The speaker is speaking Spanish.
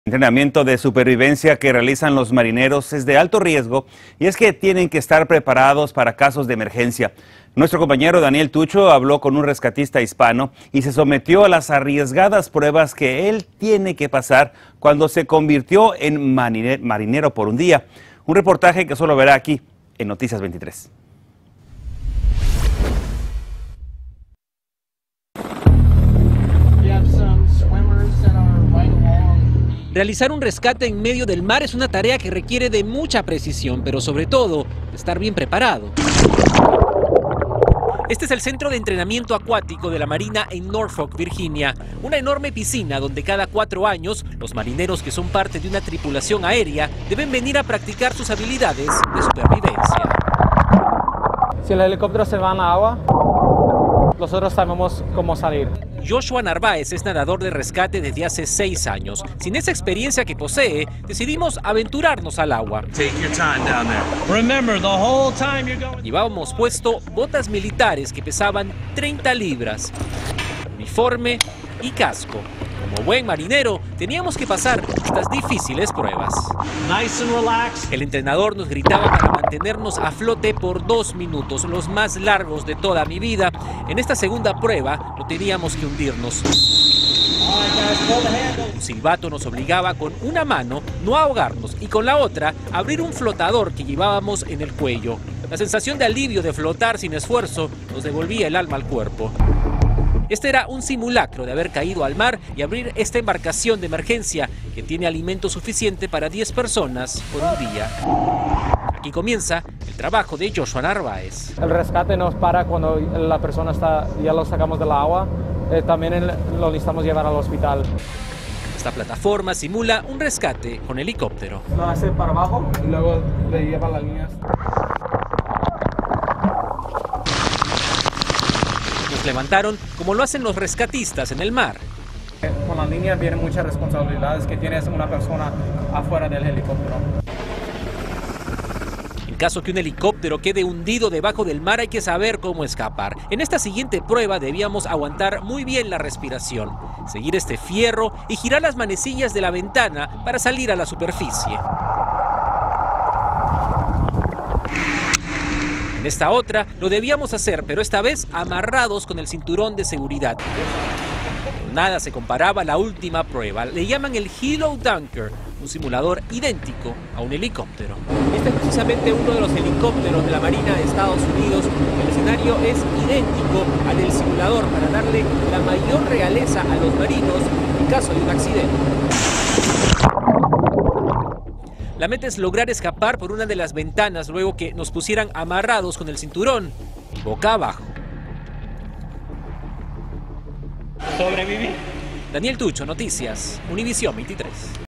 El entrenamiento de supervivencia que realizan los marineros es de alto riesgo y es que tienen que estar preparados para casos de emergencia. Nuestro compañero Daniel Tucho habló con un rescatista hispano y se sometió a las arriesgadas pruebas que él tiene que pasar cuando se convirtió en marinero por un día. Un reportaje que solo verá aquí en Noticias 23. Realizar un rescate en medio del mar es una tarea que requiere de mucha precisión, pero sobre todo, estar bien preparado. Este es el centro de entrenamiento acuático de la Marina en Norfolk, Virginia. Una enorme piscina donde cada 4 años los marineros que son parte de una tripulación aérea deben venir a practicar sus habilidades de supervivencia. Si el helicóptero se va en la agua, nosotros sabemos cómo salir. Joshua Narváez es nadador de rescate desde hace 6 años. Sin esa experiencia que posee, decidimos aventurarnos al agua. Llevábamos puesto botas militares que pesaban 30 libras, uniforme y casco. Como buen marinero, teníamos que pasar estas difíciles pruebas. El entrenador nos gritaba para mantenernos a flote por 2 minutos, los más largos de toda mi vida. En esta segunda prueba no teníamos que hundirnos. Un silbato nos obligaba con una mano no a ahogarnos y con la otra abrir un flotador que llevábamos en el cuello. La sensación de alivio de flotar sin esfuerzo nos devolvía el alma al cuerpo. Este era un simulacro de haber caído al mar y abrir esta embarcación de emergencia que tiene alimento suficiente para 10 personas por un día. Aquí comienza el trabajo de Joshua Narváez. El rescate nos para cuando la persona ya lo sacamos del agua. También lo necesitamos llevar al hospital. Esta plataforma simula un rescate con helicóptero. Lo hace para abajo y luego le lleva las líneas. Nos levantaron como lo hacen los rescatistas en el mar. Con las líneas vienen muchas responsabilidades que tiene una persona afuera del helicóptero. En caso que un helicóptero quede hundido debajo del mar, hay que saber cómo escapar. En esta siguiente prueba debíamos aguantar muy bien la respiración, seguir este fierro y girar las manecillas de la ventana para salir a la superficie. En esta otra lo debíamos hacer, pero esta vez amarrados con el cinturón de seguridad. Pero nada se comparaba a la última prueba. Le llaman el Hilo Dunker, un simulador idéntico a un helicóptero. Este es precisamente uno de los helicópteros de la Marina de Estados Unidos. El escenario es idéntico al del simulador para darle la mayor realeza a los marinos en caso de un accidente. La meta es lograr escapar por una de las ventanas luego que nos pusieran amarrados con el cinturón y boca abajo. Sobrevivir. Daniel Tucho, Noticias, Univisión 23.